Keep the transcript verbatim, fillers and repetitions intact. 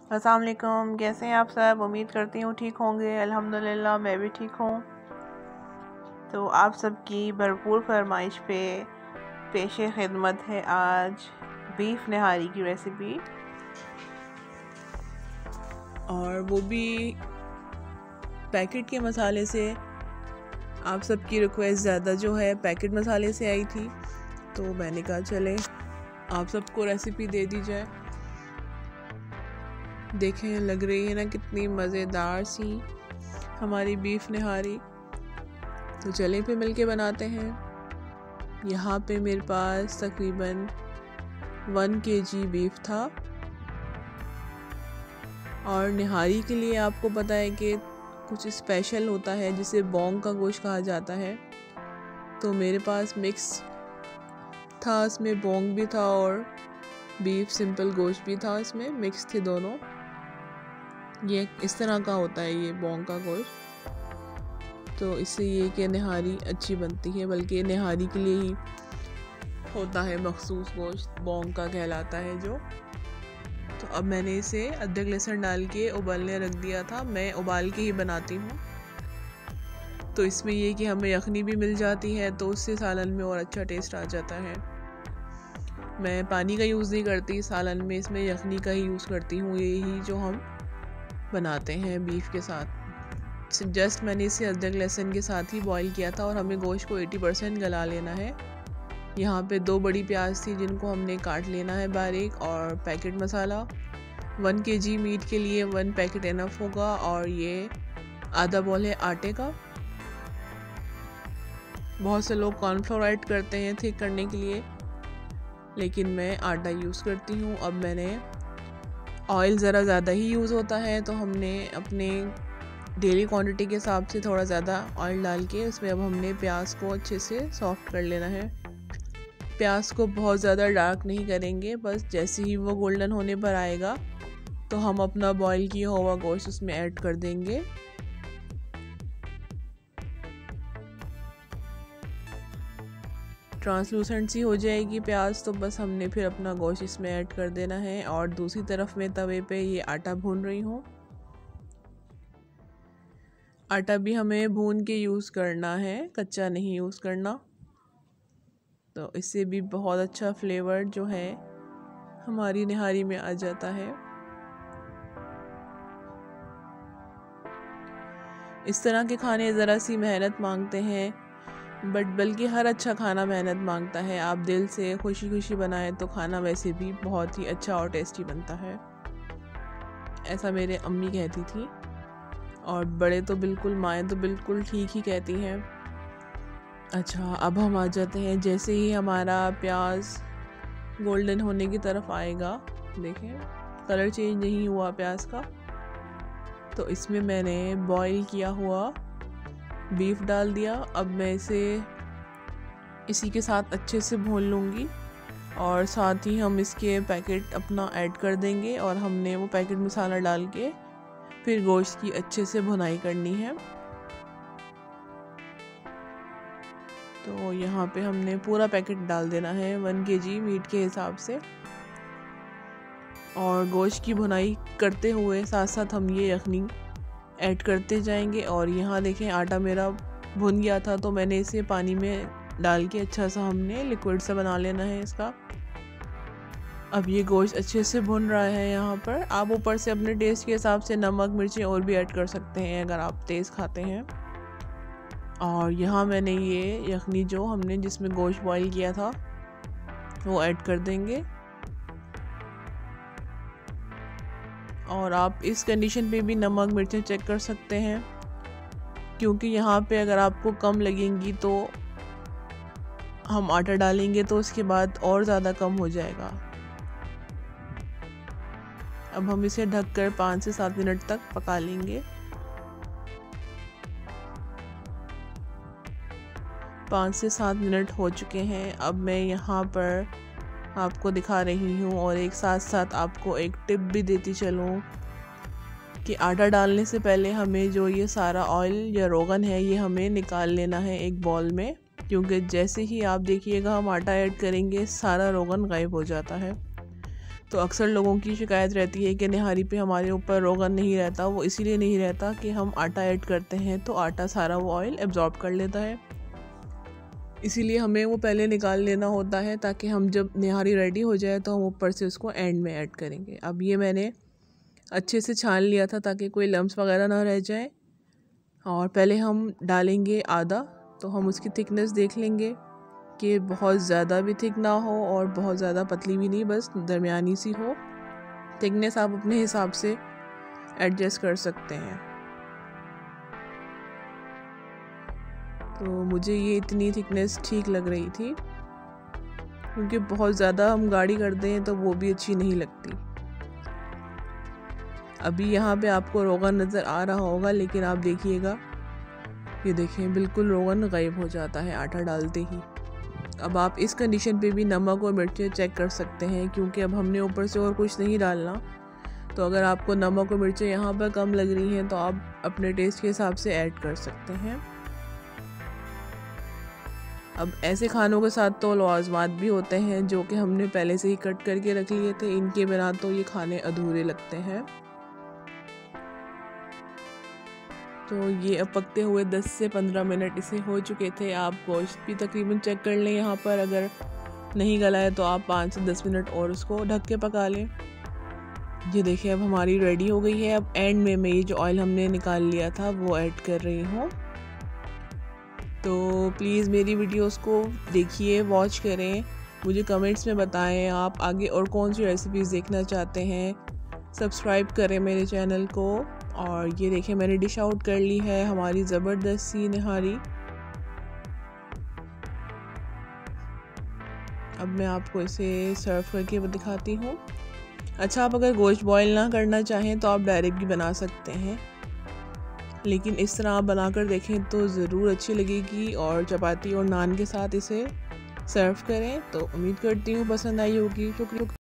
अस्सलाम वालेकुम, कैसे हैं आप सब। उम्मीद करती हूँ ठीक होंगे। अल्हम्दुलिल्लाह मैं भी ठीक हूँ। तो आप सबकी भरपूर फरमाइश पे पेश खिदमत है आज बीफ नहारी की रेसिपी, और वो भी पैकेट के मसाले से। आप सबकी रिक्वेस्ट ज़्यादा जो है पैकेट मसाले से आई थी, तो मैंने कहा चले आप सबको रेसिपी दे दी जाए। देखें, लग रही है ना कितनी मज़ेदार सी हमारी बीफ नहारी। तो चलें फिर मिलके बनाते हैं। यहाँ पे मेरे पास तकरीबन वन केजी बीफ था, और निहारी के लिए आपको पता है कि कुछ स्पेशल होता है जिसे बोंग का गोश्त कहा जाता है। तो मेरे पास मिक्स था, इसमें बोंग भी था और बीफ सिंपल गोश्त भी था, इसमें मिक्स थे दोनों। ये इस तरह का होता है ये बोंग का गोश्त। तो इससे ये कि निहारी अच्छी बनती है, बल्कि निहारी के लिए ही होता है मखसूस गोश्त, बोंग का कहलाता है जो। तो अब मैंने इसे अदरक लहसुन डाल के उबालने रख दिया था। मैं उबाल के ही बनाती हूँ, तो इसमें ये कि हमें यखनी भी मिल जाती है, तो उससे सालन में और अच्छा टेस्ट आ जाता है। मैं पानी का यूज़ नहीं करती सालन में, इसमें यखनी का ही यूज़ करती हूँ, यही जो हम बनाते हैं बीफ के साथ। जस्ट मैंने इसे अदरक लहसुन के साथ ही बॉईल किया था, और हमें गोश्त को अस्सी परसेंट गला लेना है। यहाँ पे दो बड़ी प्याज थी जिनको हमने काट लेना है बारीक, और पैकेट मसाला वन केजी मीट के लिए वन पैकेट इनफ होगा, और ये आधा बॉल है आटे का। बहुत से लोग कॉर्नफ्लोर ऐड करते हैं थिक करने के लिए, लेकिन मैं आटा यूज़ करती हूँ। अब मैंने ऑयल ज़रा ज़्यादा ही यूज़ होता है, तो हमने अपने डेली क्वांटिटी के हिसाब से थोड़ा ज़्यादा ऑयल डाल के उसमें अब हमने प्याज को अच्छे से सॉफ्ट कर लेना है। प्याज को बहुत ज़्यादा डार्क नहीं करेंगे, बस जैसे ही वो गोल्डन होने पर आएगा तो हम अपना बॉईल किया हुआ गोश्त उसमें ऐड कर देंगे। ट्रांसलूसेंट सी हो जाएगी प्याज, तो बस हमने फिर अपना गोश्त इसमें ऐड कर देना है। और दूसरी तरफ मैं तवे पे ये आटा भून रही हूँ। आटा भी हमें भून के यूज़ करना है, कच्चा नहीं यूज़ करना। तो इससे भी बहुत अच्छा फ्लेवर जो है हमारी निहारी में आ जाता है। इस तरह के खाने ज़रा सी मेहनत मांगते हैं, बट बल्कि हर अच्छा खाना मेहनत मांगता है। आप दिल से खुशी खुशी बनाएं तो खाना वैसे भी बहुत ही अच्छा और टेस्टी बनता है, ऐसा मेरे अम्मी कहती थी, और बड़े तो बिल्कुल, माएँ तो बिल्कुल ठीक ही कहती हैं। अच्छा, अब हम आ जाते हैं, जैसे ही हमारा प्याज गोल्डन होने की तरफ आएगा, देखें कलर चेंज नहीं हुआ प्याज का, तो इसमें मैंने बॉईल किया हुआ बीफ डाल दिया। अब मैं इसे इसी के साथ अच्छे से भून लूँगी, और साथ ही हम इसके पैकेट अपना ऐड कर देंगे, और हमने वो पैकेट मसाला डाल के फिर गोश्त की अच्छे से भुनाई करनी है। तो यहाँ पे हमने पूरा पैकेट डाल देना है वन केजी मीट के हिसाब से, और गोश्त की भुनाई करते हुए साथ साथ हम ये यखनी ऐड करते जाएंगे। और यहाँ देखें आटा मेरा भुन गया था, तो मैंने इसे पानी में डाल के अच्छा सा हमने लिक्विड सा बना लेना है इसका। अब ये गोश्त अच्छे से भुन रहा है। यहाँ पर आप ऊपर से अपने टेस्ट के हिसाब से नमक मिर्ची और भी ऐड कर सकते हैं अगर आप तेज़ खाते हैं। और यहाँ मैंने ये यखनी जो हमने जिसमें गोश्त बॉईल किया था वो ऐड कर देंगे। और आप इस कंडीशन पे भी नमक मिर्चें चेक कर सकते हैं, क्योंकि यहाँ पे अगर आपको कम लगेंगी तो हम आटा डालेंगे तो उसके बाद और ज़्यादा कम हो जाएगा। अब हम इसे ढककर पाँच से सात मिनट तक पका लेंगे। पाँच से सात मिनट हो चुके हैं। अब मैं यहाँ पर आपको दिखा रही हूँ, और एक साथ साथ आपको एक टिप भी देती चलूँ कि आटा डालने से पहले हमें जो ये सारा ऑयल या रोगन है ये हमें निकाल लेना है एक बॉल में, क्योंकि जैसे ही आप देखिएगा हम आटा ऐड करेंगे सारा रोगन गायब हो जाता है। तो अक्सर लोगों की शिकायत रहती है कि निहारी पे हमारे ऊपर रोगन नहीं रहता। वो इसीलिए नहीं रहता कि हम आटा ऐड करते हैं तो आटा सारा वो ऑयल एब्जॉर्ब कर लेता है, इसीलिए हमें वो पहले निकाल लेना होता है ताकि हम जब निहारी रेडी हो जाए तो हम ऊपर से उसको एंड में ऐड करेंगे। अब ये मैंने अच्छे से छान लिया था ताकि कोई लम्स वगैरह ना रह जाए। और पहले हम डालेंगे आधा, तो हम उसकी थिकनेस देख लेंगे कि बहुत ज़्यादा भी थिक ना हो और बहुत ज़्यादा पतली भी नहीं, बस दरमियानी सी हो। थिकनेस आप अपने हिसाब से एडजस्ट कर सकते हैं। तो मुझे ये इतनी थिकनेस ठीक लग रही थी, क्योंकि बहुत ज़्यादा हम गाढ़ी कर दें तो वो भी अच्छी नहीं लगती। अभी यहाँ पे आपको रोगन नज़र आ रहा होगा, लेकिन आप देखिएगा, ये देखें बिल्कुल रोगन गायब हो जाता है आटा डालते ही। अब आप इस कंडीशन पे भी नमक और मिर्चें चेक कर सकते हैं, क्योंकि अब हमने ऊपर से और कुछ नहीं डालना। तो अगर आपको नमक और मिर्चें यहाँ पर कम लग रही हैं तो आप अपने टेस्ट के हिसाब से ऐड कर सकते हैं। अब ऐसे खानों के साथ तो लवाज़मात भी होते हैं जो कि हमने पहले से ही कट करके रख लिए थे, इनके बिना तो ये खाने अधूरे लगते हैं। तो ये अब पकते हुए दस से पंद्रह मिनट इसे हो चुके थे। आप गोश्त भी तकरीबन चेक कर लें यहाँ पर, अगर नहीं गला है तो आप पाँच से दस मिनट और उसको ढक के पका लें। ये देखिए अब हमारी रेडी हो गई है। अब एंड में मैं ये जो ऑयल हमने निकाल लिया था वो ऐड कर रही हूँ। तो प्लीज़ मेरी वीडियोस को देखिए, वॉच करें, मुझे कमेंट्स में बताएं आप आगे और कौन सी रेसिपीज़ देखना चाहते हैं। सब्सक्राइब करें मेरे चैनल को। और ये देखिए मैंने डिश आउट कर ली है हमारी ज़बरदस्त सी निहारी। अब मैं आपको इसे सर्व करके दिखाती हूँ। अच्छा, आप अगर गोश्त बॉईल ना करना चाहें तो आप डायरेक्ट भी बना सकते हैं, लेकिन इस तरह आप बनाकर देखें तो ज़रूर अच्छी लगेगी। और चपाती और नान के साथ इसे सर्व करें। तो उम्मीद करती हूँ पसंद आई होगी। शुक्रिया।